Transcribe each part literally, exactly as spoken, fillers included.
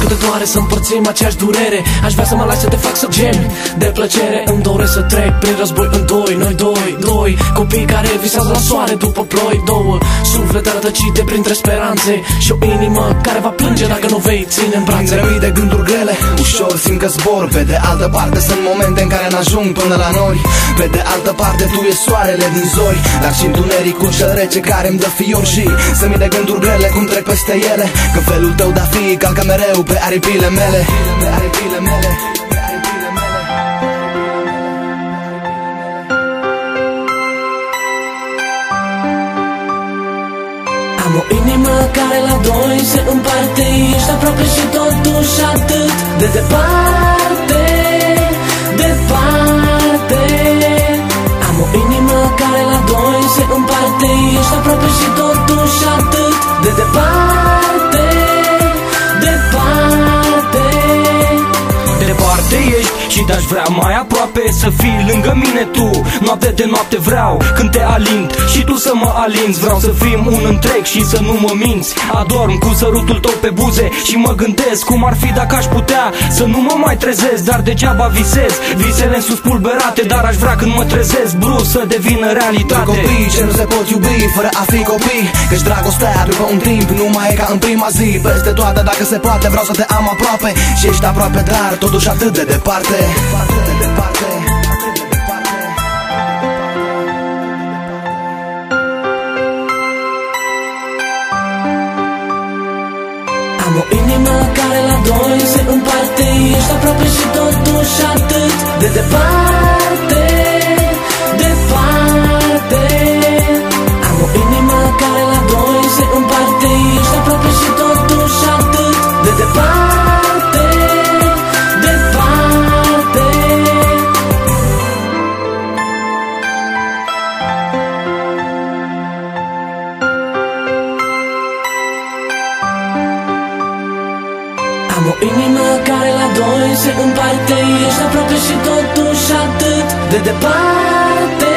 cât de doare să împărțim aceeași durere. Aș vrea să mă lași să te fac să gemi de plăcere. Îmi doresc să trec prin război în doi, noi doi, doi copii care visează la soare după ploi. Două suflete rătăcite printre speranțe și o inimă care va plânge dacă nu vei ține în brațe. Printre mii de gânduri grele, ușor simt că zbor. Pe de altă parte sunt momente în care n-ajung până la nori. Pe de altă parte tu e soarele din zori, dar și întunericul cel rece care îmi dă fior. Și sunt mii de gânduri grele cum trec peste ele, că felul tău de-a fi calcă mereu pe aripile mele. Pe aripile mele. Am o inimă care la doi se împarte. Ești aproape și totuși atât de departe, departe. Am o inimă care la doi se împarte. Ești aproape și totuși atât de departe, departe. Departe ești și te-aș vrea mai aproape, să fii lângă mine tu. Noapte de noapte vreau când te alint și tu să mă alinți. Vreau să fim un întreg și să nu mă minți. Adorm cu sărutul tău pe buze și mă gândesc cum ar fi dacă aș putea să nu mă mai trezesc, dar degeaba visez. Visele sus pulberate, dar aș vrea când mă trezesc brusc să devină realitate. Doi copii ce nu se pot iubi fără a fi copii, căci dragostea după un timp nu mai e ca în prima zi. Peste toate dacă se poate vreau să te am aproape și ești aproape dar totuși atât de departe. Atât de departe. Am o inimă care la doi se împarte. Ești aproape și totuși atât de departe, departe. Am o inimă care la doi se împarte. Ești aproape și totuși atât de departe, departe. Am o inimă care la doi se împarte. Ești aproape și totuși atât de departe,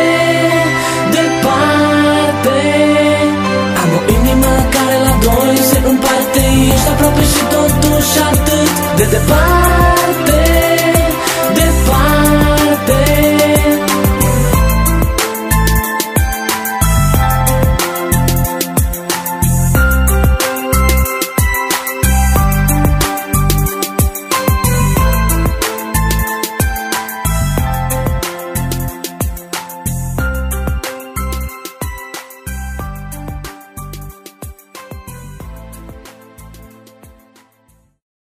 departe. Am o inimă care la doi se împarte. Ești aproape și totuși atât de departe.